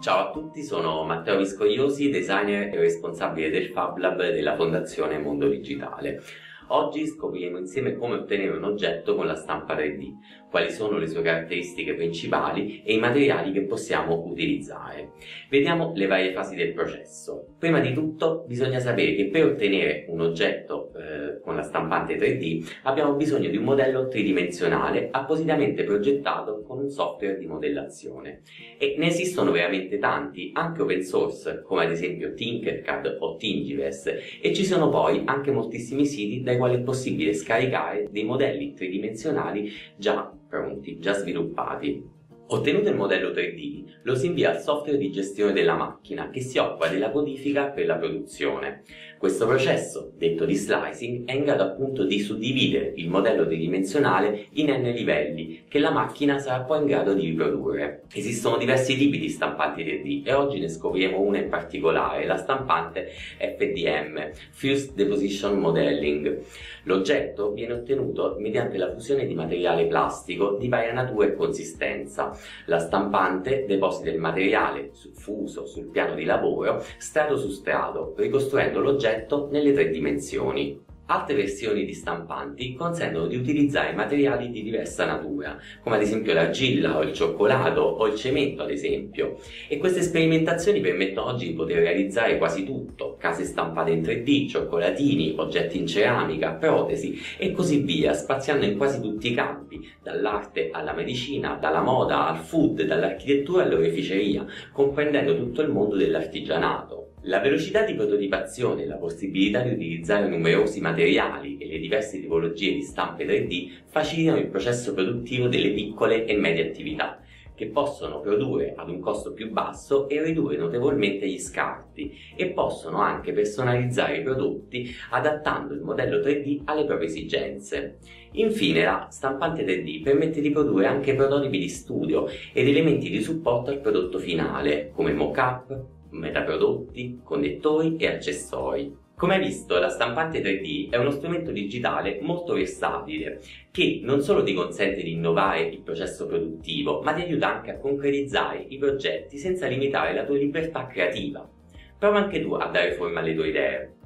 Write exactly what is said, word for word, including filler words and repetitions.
Ciao a tutti, sono Matteo Viscogliosi, designer e responsabile del Fab Lab della Fondazione Mondo Digitale. Oggi scopriremo insieme come ottenere un oggetto con la stampa tre D, quali sono le sue caratteristiche principali e i materiali che possiamo utilizzare. Vediamo le varie fasi del processo. Prima di tutto bisogna sapere che per ottenere un oggetto eh, con la stampante tre D abbiamo bisogno di un modello tridimensionale appositamente progettato con un software di modellazione. E ne esistono veramente tanti, anche open source, come ad esempio Tinkercad o Thingiverse, e ci sono poi anche moltissimi siti dai quali è possibile scaricare dei modelli tridimensionali già pronti, già sviluppati. Ottenuto il modello tre D, lo si invia al software di gestione della macchina che si occupa della codifica per la produzione. Questo processo, detto di slicing, è in grado appunto di suddividere il modello tridimensionale in n livelli che la macchina sarà poi in grado di riprodurre. Esistono diversi tipi di stampanti tre D e oggi ne scopriremo una in particolare, la stampante F D M, Fused Deposition Modeling. L'oggetto viene ottenuto mediante la fusione di materiale plastico di varia natura e consistenza. La stampante deposita il materiale fuso sul piano di lavoro strato su strato, ricostruendo l'oggetto nelle tre dimensioni. Altre versioni di stampanti consentono di utilizzare materiali di diversa natura, come ad esempio l'argilla o il cioccolato o il cemento ad esempio, e queste sperimentazioni permettono oggi di poter realizzare quasi tutto: case stampate in tre D, cioccolatini, oggetti in ceramica, protesi e così via, spaziando in quasi tutti i campi, dall'arte alla medicina, dalla moda al food, dall'architettura all'oreficeria, comprendendo tutto il mondo dell'artigianato. La velocità di prototipazione e la possibilità di utilizzare numerosi materiali e le diverse tipologie di stampe tre D facilitano il processo produttivo delle piccole e medie attività, che possono produrre ad un costo più basso e ridurre notevolmente gli scarti, e possono anche personalizzare i prodotti adattando il modello tre D alle proprie esigenze. Infine, la stampante tre D permette di produrre anche prototipi di studio ed elementi di supporto al prodotto finale, come mock-up, metaprodotti, connettori e accessori. Come hai visto, la stampante tre D è uno strumento digitale molto versatile che non solo ti consente di innovare il processo produttivo, ma ti aiuta anche a concretizzare i progetti senza limitare la tua libertà creativa. Prova anche tu a dare forma alle tue idee.